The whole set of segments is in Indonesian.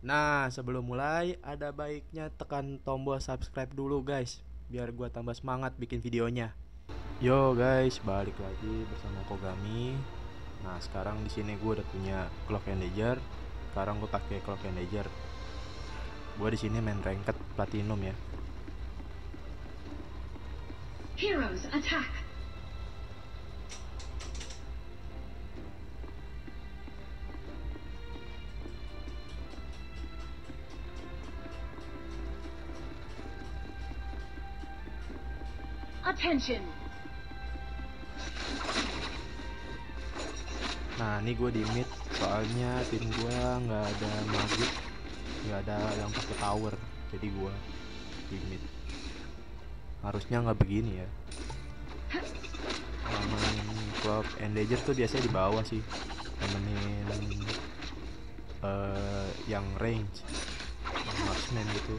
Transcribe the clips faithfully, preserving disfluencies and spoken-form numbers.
Nah, sebelum mulai, ada baiknya tekan tombol subscribe dulu guys, biar gua tambah semangat bikin videonya. Yo guys, balik lagi bersama Kogami. Nah, sekarang di sini gue udah punya Cloak Endager. Sekarang gue pakai Cloak Endager. Gue di sini main ranked platinum ya. Heroes attack. Attention. Nah, ini gue di mid, soalnya tim gue nggak ada magik, nggak ada yang pakai tower, jadi gue di mid. Harusnya nggak begini ya. Kalau main Cloak Endager tuh biasanya di bawah sih, temenin uh, yang range, yang marksman gitu.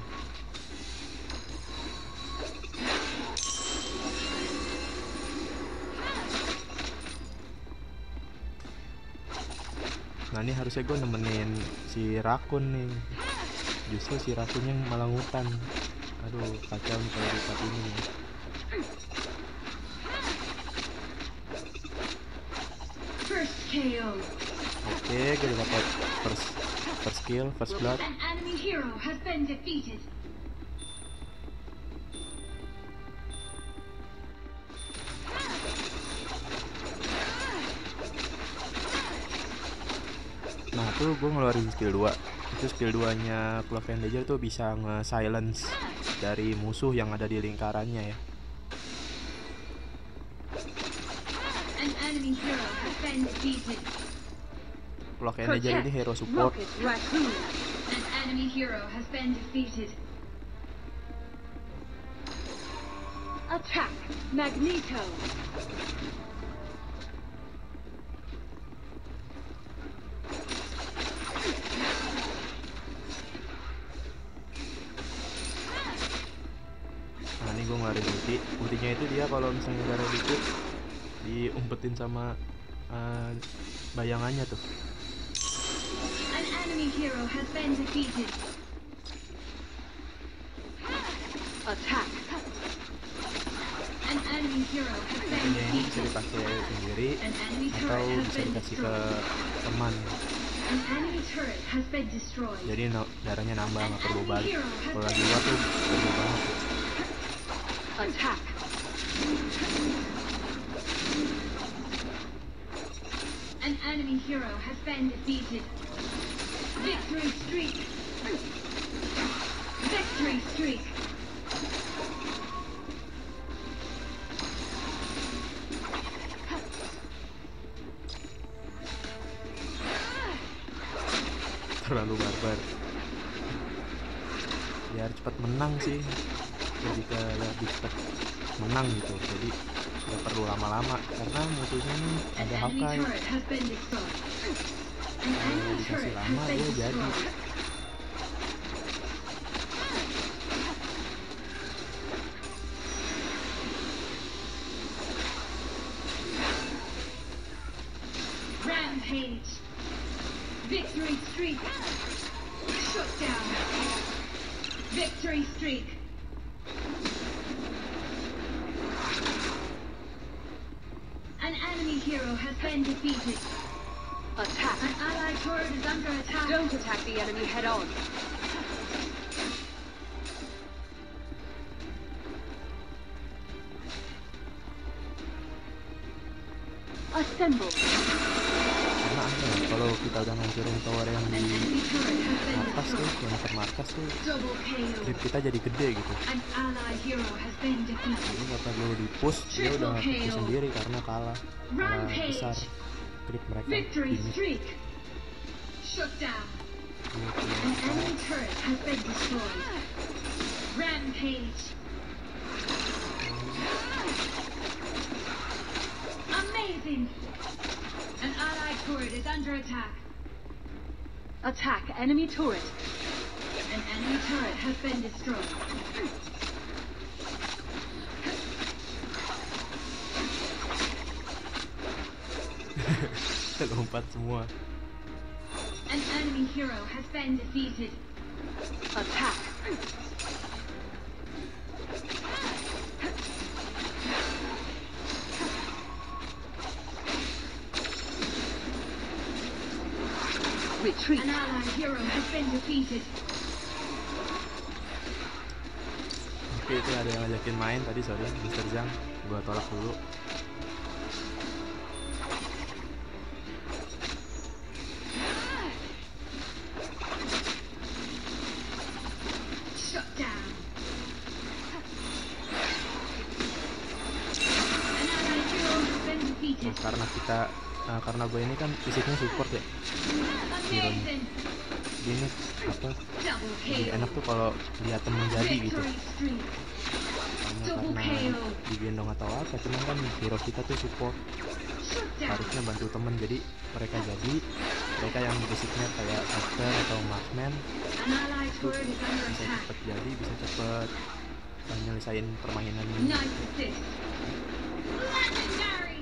Nah, ini harusnya gue nemenin si Rakun nih, justru si Rakunnya malah ngutan. Aduh, kacau nih kalau di part ini nih. First K O. Oke, gue udah dapat first first kill, first blood. An enemy hero has been defeated. Nah, tuh gue ngeluarin skill dua. Itu skill dua nya Cloak Endager tuh bisa nge-silence dari musuh yang ada di lingkarannya ya. An enemy hero has been defeated. Cloak Endager ini hero support. Rocket Raccoon. An enemy hero has been defeated. Attack Magneto. Nah, ini gue ngeluarin ulti. Ultinya itu dia kalau misalnya darah dikit diumpetin sama uh, bayangannya tuh. An enemy hero has been defeated. Attack. An enemy hero has been Ultinya ini bisa defeated. dipakai sendiri An enemy atau turret has bisa been dikasih ke destroyed. teman. An enemy turret has been destroyed. Jadi no, darahnya nambah, nggak perlu balik. Kalau lagi luar tuh perlu banget tuh. Attack. An enemy hero has been defeated. Victory streak. Victory streak. Terlalu barbar. Biar cepat menang sih, jadi ke lebih cepat menang gitu. Jadi nggak perlu lama-lama karena musuhnya nih An ada enemy Hawkeye. turret has been destroyed. An Kalau enemy dikasih turret lama has been dia jadi. destroyed. Rampage. Victory streak. Shut down. Victory streak. An enemy hero has been defeated. Attack. An allied turret is under attack. Don't attack the enemy head on. Assemble. Karena apa ya, kalau kita udah ngancurin tower yang An di enemy turret has been markas tuh, destroyed. yang dekat markas tuh, Double K O. creep kita jadi gede gitu. An allied hero has been defeated. Jadi nggak perlu di push, dia udah Triple push K O. sendiri karena kalah, kalah Rampage. besar. Creep mereka Victory di mid. streak. Shut down. Gitu. An enemy turret has been destroyed. Rampage. Amazing. An allied turret is under attack. Attack enemy turret. An enemy turret has been destroyed. Lompat semua. An enemy hero has been defeated. Attack. Retreat. An allied hero has been defeated. Oke, itu ada yang ngajakin main tadi, sorry mister Zhang, gua tolak dulu. Shut down. An allied hero has been defeated. Nah, karena kita nah, karena gue ini kan fisiknya support ya, Amazing. ini apa Double lebih kill. enak tuh kalau lihat temen jadi gitu. Victory streak. Karena, Double karena kill. digendong atau apa, cuman kan hero kita tuh support, Shut down. harusnya bantu temen, jadi mereka jadi mereka yang fisiknya kayak caster atau marksman An allied turret is under bisa attack. cepet jadi, bisa cepet uh, nyelesain permainan ini. Nice assist. Legendary.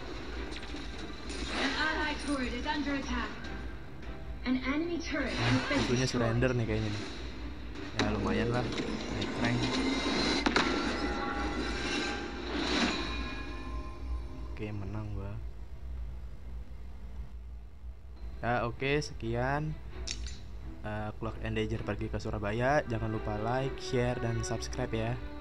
An allied turret is under attack. An enemy turret Nah, has been itunya destroyed. surrender nih kayaknya nih. Ya lumayan lah, naik rank. Oke, menang gua. Ya oke, sekian uh, Cloak Endager pergi ke Surabaya. Jangan lupa like, share, dan subscribe ya.